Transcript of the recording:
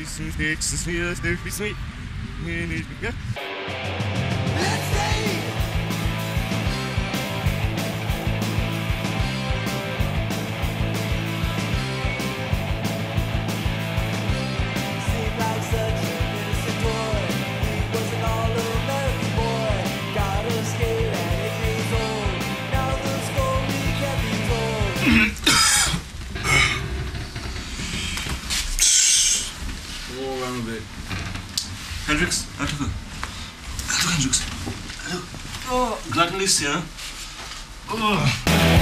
Hendrix, hallo. Hallo Hendrix. Hallo. Oh, Glattenlies, ja. Oh.